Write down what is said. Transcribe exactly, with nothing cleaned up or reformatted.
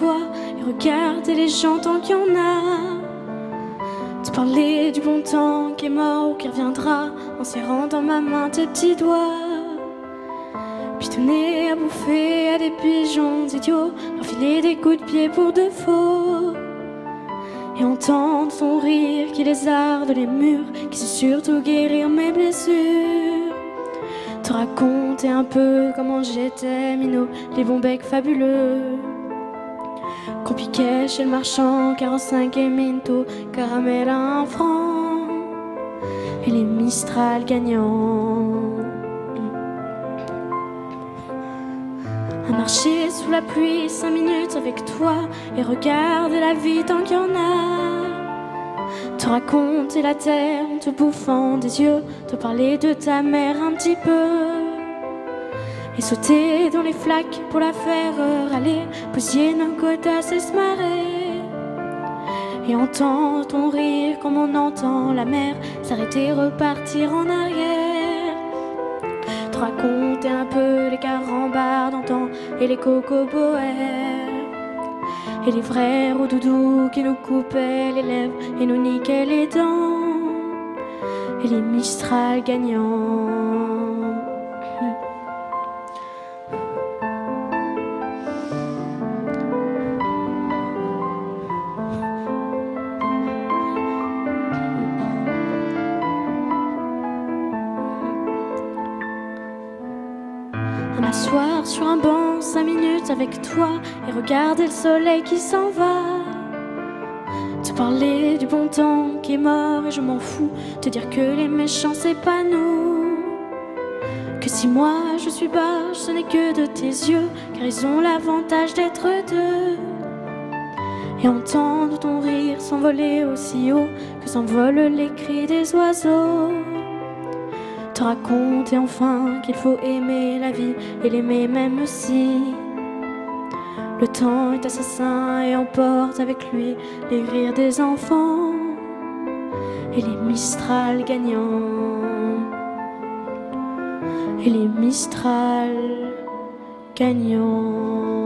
toi et regarder les gens tant qu'il y en a. Te parler du bon temps qui est mort ou qui reviendra en serrant dans ma main tes petits doigts. Puis donner à bouffer à des pigeons idiots, leur filer des coups de pied pour de faux. Et entendre ton rire qui lézarde les murs, qui sait surtout guérir mes blessures. Te raconter un peu comment j'étais minot, les bons becs fabuleux qu'on piquait chez le marchand, quarante-cinq et minto, caramel à un franc, et les Mistral gagnants. À marcher sous la pluie cinq minutes avec toi et regarder la vie tant qu'il y en a. Te raconter la terre en te bouffant des yeux, te parler de ta mère un petit peu. Et sauter dans les flaques pour la faire râler, pousser nos godasses et se marrer. Et entendre ton rire comme on entend la mer s'arrêter, repartir en arrière. Te raconter un peu les carambars d'antan et les cocoboères et les frères au doudou qui nous coupaient les lèvres et nous niquaient les dents, et les Mistral gagnants. À m'asseoir sur un banc cinq minutes avec toi et regarder le soleil qui s'en va. Te parler du bon temps qui est mort et je m'en fous. Te dire que les méchants c'est pas nous. Que si moi je suis barge ce n'est que de tes yeux, car ils ont l'avantage d'être deux. Et entendre ton rire s'envoler aussi haut que s'envolent les cris des oiseaux. Te raconter enfin qu'il faut aimer la vie et l'aimer même si le temps est assassin et emporte avec lui les rires des enfants et les Mistral gagnants, et les Mistral gagnants.